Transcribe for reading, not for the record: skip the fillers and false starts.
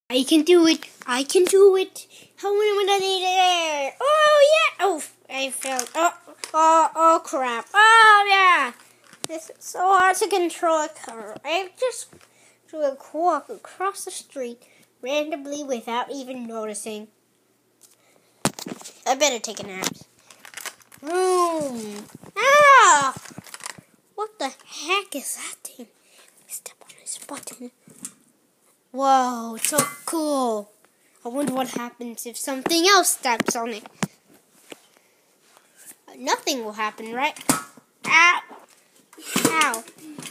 I can do it. I can do it. How many would I need it? Oh, yeah. Oh, I fell. Oh, crap. Oh, yeah. This is so hard to control a car. I just do a walk across the street randomly without even noticing. I better take a nap. Boom. Ah! What the heck is that thing? Step on this button. Whoa, it's so cool. I wonder what happens if something else steps on it. Nothing will happen, right? Ow! Ow!